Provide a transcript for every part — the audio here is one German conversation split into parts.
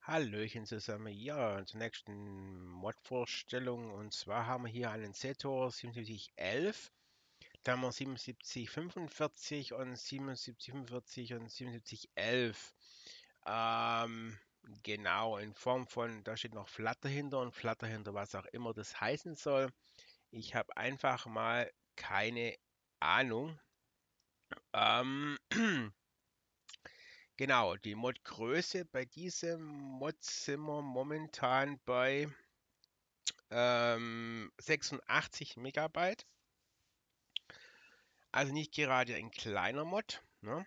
Hallöchen zusammen. Ja, zur nächsten Mod-Vorstellung. Und zwar haben wir hier einen Zetor 7711. Da haben wir 7745 und 7745 und 7711. Ähm, genau, in Form von, da steht noch Flutter hinter und Flutter hinter, was auch immer das heißen soll. Ich habe einfach mal keine Ahnung. Ähm, genau, die Modgröße bei diesem Mod sind wir momentan bei 86 Megabyte, also nicht gerade ein kleiner Mod, ne?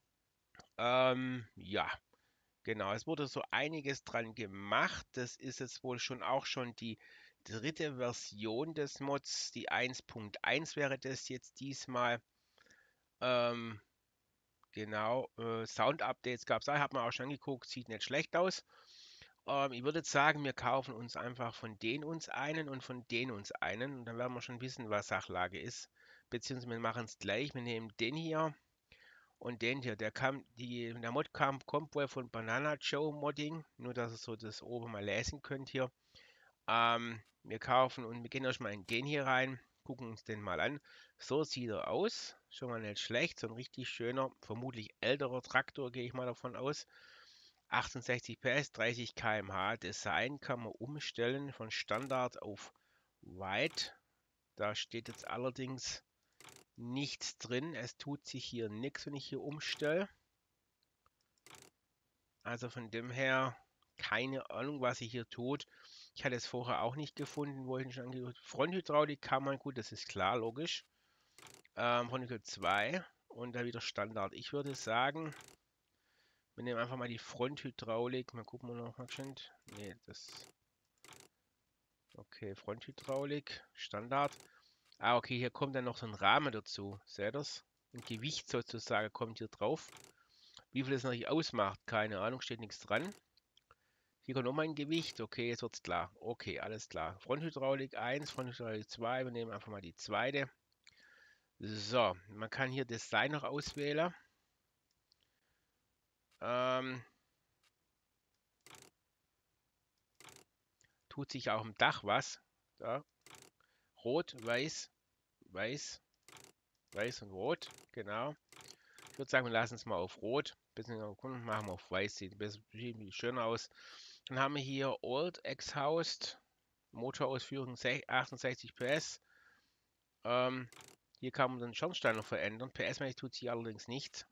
Ja, genau, es wurde so einiges dran gemacht. Das ist jetzt wohl schon die dritte Version des Mods. Die 1.1 wäre das jetzt diesmal. Ähm, genau, Sound-Updates gab es da, hat man auch schon angeguckt, sieht nicht schlecht aus. Ich würde jetzt sagen, wir kaufen uns einfach von denen uns einen und von denen uns einen. Und dann werden wir schon wissen, was Sachlage ist. Beziehungsweise wir machen es gleich. Wir nehmen den hier und den hier. Der Mod kommt wohl von Banana Joe Modding. Nur, dass ihr so das oben mal lesen könnt hier. Wir kaufen und wir gehen erstmal in den hier rein. Gucken uns den mal an. So sieht er aus. Schon mal nicht schlecht. So ein richtig schöner, vermutlich älterer Traktor, gehe ich mal davon aus. 68 PS, 30 km/h. Design kann man umstellen von Standard auf Wide. Da steht jetzt allerdings nichts drin. Es tut sich hier nichts, wenn ich hier umstelle. Also von dem her keine Ahnung, was sich hier tut. Ich hatte es vorher auch nicht gefunden, wo ich schon angeguckt habe. Fronthydraulik kann man, gut, das ist klar, logisch. Fronthydraulik 2 und da wieder Standard. Ich würde sagen, wir nehmen einfach mal die Fronthydraulik. Mal gucken wir noch mal schön. Nee, das. Okay, Fronthydraulik, Standard. Ah, okay, hier kommt dann noch so ein Rahmen dazu. Seht ihr das? Ein Gewicht sozusagen kommt hier drauf. Wie viel das natürlich ausmacht, keine Ahnung, steht nichts dran. Hier kommt nochmal ein Gewicht. Okay, jetzt wird's klar. Okay, alles klar. Fronthydraulik 1, Fronthydraulik 2. Wir nehmen einfach mal die zweite. So, man kann hier Design noch auswählen. Ähm, tut sich auch im Dach was. Da. Rot, weiß, weiß, weiß und rot. Genau. Ich würde sagen, wir lassen es mal auf Rot. Machen wir auf Weiß. Sieht ein schöner aus. Dann haben wir hier Old Exhaust. Motorausführung 68 PS. Hier kann man den Schornstein noch verändern. PS-mäßig tut sich allerdings nichts.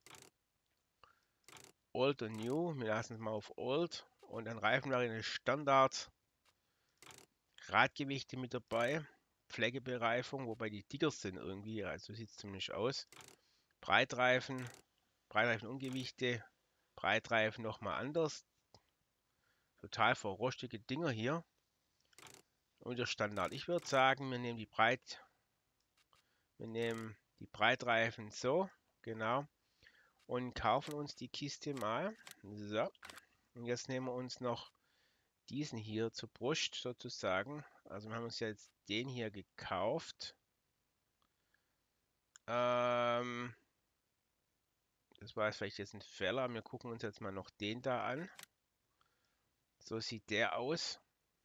Old und New. Wir lassen es mal auf Old. Und dann Reifenvariante Standard. Radgewichte mit dabei. Pflegebereifung, wobei die dicker sind irgendwie. Also sieht es ziemlich aus. Breitreifen. Breitreifen Ungewichte. Breitreifen nochmal anders. Total verrostige Dinger hier. Und der Standard. Ich würde sagen, wir nehmen die Breitreifen so. Genau. Und kaufen uns die Kiste mal. So. Und jetzt nehmen wir uns noch diesen hier zur Brust sozusagen. Also wir haben uns jetzt den hier gekauft. Das war jetzt vielleicht jetzt ein Fehler. Wir gucken uns jetzt mal noch den da an. So sieht der aus.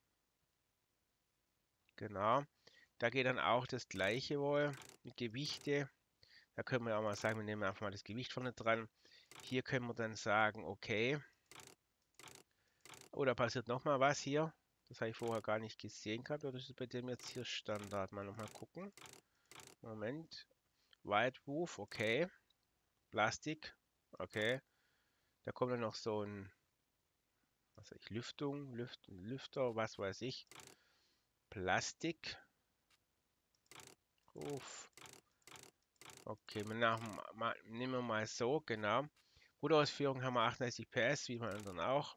Genau. Da geht dann auch das gleiche wohl mit Gewichte. Da können wir auch mal sagen, wir nehmen einfach mal das Gewicht vorne dran. Hier können wir dann sagen, okay. Oh, da passiert nochmal was hier. Das habe ich vorher gar nicht gesehen gehabt. Oder ist es bei dem jetzt hier Standard? Mal nochmal gucken. Moment. White Roof, okay. Plastik, okay. Da kommt dann noch so ein, was weiß ich, Lüfter, was weiß ich. Plastik. Roof. Okay, nehmen wir mal so, genau. Ruderausführung haben wir 38 PS, wie bei anderen auch.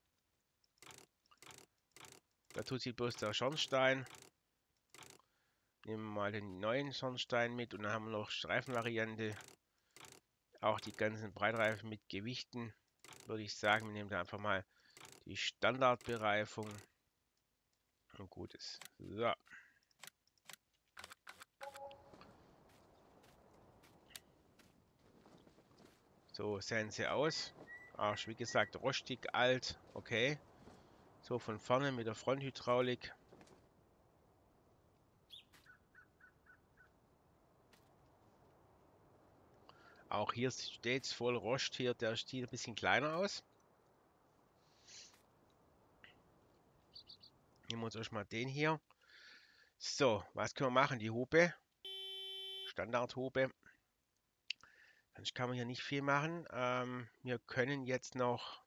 Da tut sich bloß der Schornstein. Nehmen wir mal den neuen Schornstein mit und dann haben wir noch Streifenvariante. Auch die ganzen Breitreifen mit Gewichten. Würde ich sagen, wir nehmen da einfach mal die Standardbereifung. Und gut ist. So. So sehen sie aus. Auch wie gesagt, rostig alt. Okay. So von vorne mit der Fronthydraulik. Auch hier steht es voll Rost hier. Der sieht ein bisschen kleiner aus. Nehmen wir uns erstmal den hier. So, was können wir machen? Die Hupe. Standardhupe. Sonst kann man hier nicht viel machen. Wir können jetzt noch.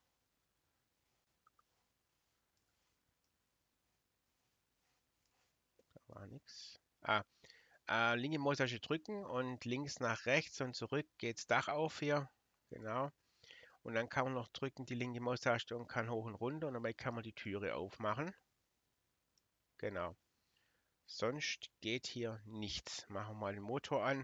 Da war nichts. Linke Maustaste drücken und links nach rechts und zurück geht's Dach auf hier. Genau. Und dann kann man noch drücken die linke Maustaste und kann hoch und runter und dabei kann man die Türe aufmachen. Genau. Sonst geht hier nichts. Machen wir mal den Motor an.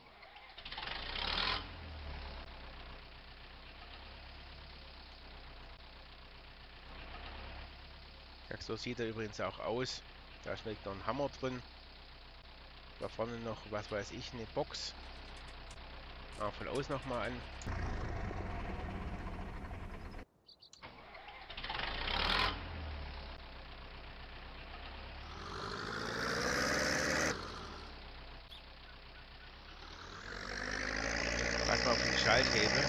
Ja, so sieht er übrigens auch aus. Da ist vielleicht noch ein Hammer drin. Da vorne noch, was weiß ich, eine Box. Von außen nochmal an. Pass mal auf den Schalthebel.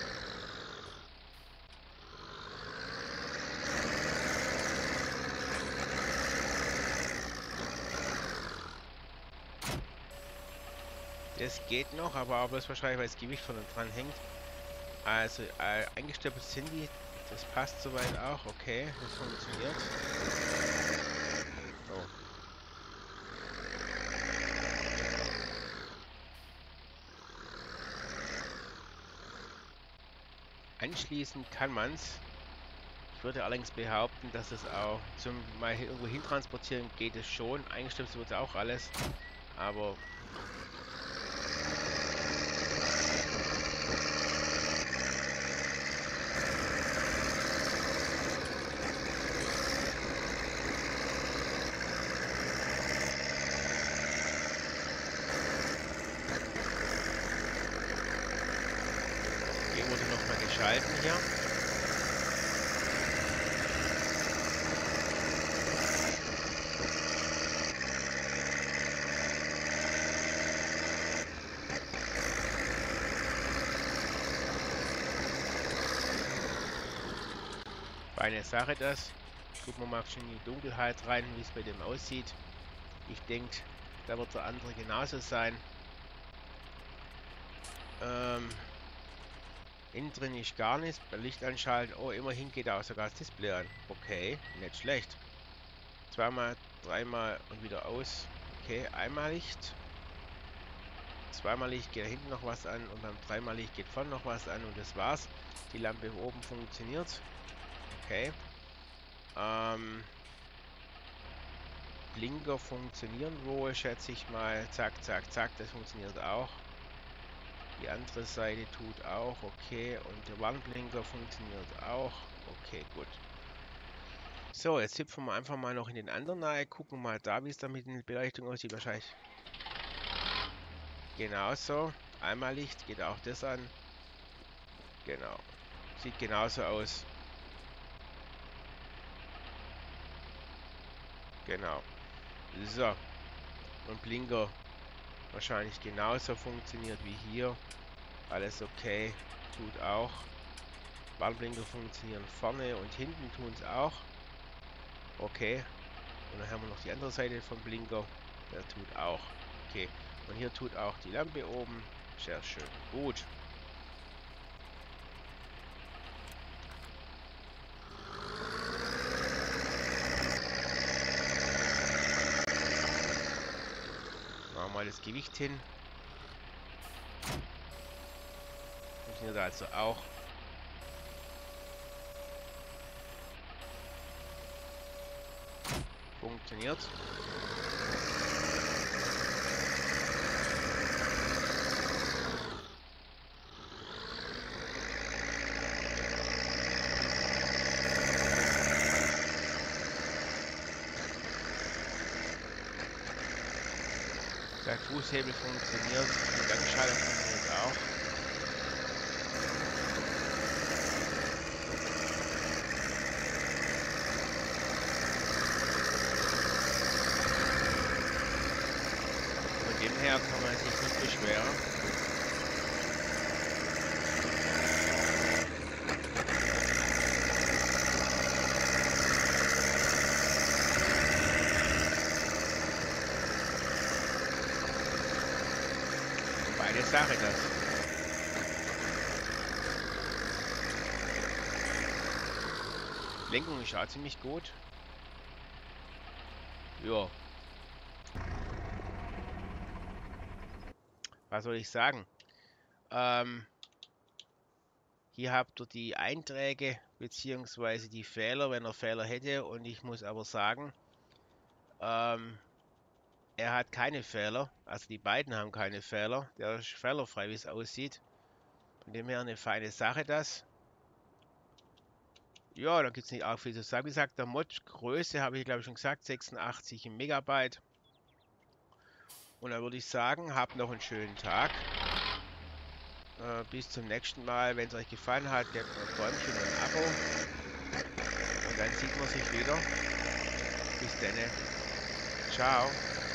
Das geht noch, aber bloß wahrscheinlich, weil das Gewicht von dran hängt. Also eingestempelt sind die. Das passt soweit auch. Okay, das funktioniert. So. Anschließen kann man es. Ich würde allerdings behaupten, dass es auch zum mal irgendwo hin transportieren geht es schon. Eingestimmt wird auch alles. Aber hier wurde nochmal geschalten hier. Eine Sache das. Gucken wir mal schon in die Dunkelheit rein, wie es bei dem aussieht. Ich denke, da wird der andere genauso sein. Innen drin ist gar nichts. Bei Licht anschalten. Oh, immerhin geht auch sogar das Display an. Okay, nicht schlecht. Zweimal, dreimal und wieder aus. Okay, einmal Licht. Zweimal Licht geht da hinten noch was an und beim dreimal Licht geht vorne noch was an und das war's. Die Lampe oben funktioniert. Okay. Blinker funktionieren wohl, schätze ich mal. Zack, zack, zack, das funktioniert auch. Die andere Seite tut auch, okay. Und der Warnblinker funktioniert auch. Okay, gut. So, jetzt hüpfen wir einfach mal noch in den anderen rein. Gucken mal da, wie es da mit der Beleuchtung aussieht. Wahrscheinlich genauso. Einmal Licht, geht auch das an. Genau. Sieht genauso aus. Genau. So. Und Blinker wahrscheinlich genauso funktioniert wie hier. Alles okay. Tut auch. Warnblinker funktionieren vorne und hinten tun es auch. Okay. Und dann haben wir noch die andere Seite vom Blinker. Der tut auch. Okay. Und hier tut auch die Lampe oben. Sehr schön. Gut. Machen wir mal das Gewicht hin. Funktioniert also auch. Funktioniert. Der Fußhebel funktioniert. Die Gangschaltung funktioniert auch. man sich nicht beschweren. Feine Sache das. Lenkung ist auch ziemlich gut. Ja. Was soll ich sagen? Hier habt ihr die Einträge bzw. die Fehler, wenn er Fehler hätte. Und ich muss aber sagen, er hat keine Fehler. Also die beiden haben keine Fehler. Der ist fehlerfrei, wie es aussieht. Von dem her eine feine Sache das. Ja, da gibt es nicht auch viel zu sagen. Wie gesagt, der Mod-Größe habe ich glaube ich schon gesagt, 86 Megabyte. Und dann würde ich sagen, habt noch einen schönen Tag. Bis zum nächsten Mal. Wenn es euch gefallen hat, gebt mir ein Däumchen und ein Abo. Und dann sieht man sich wieder. Bis dann. Ciao.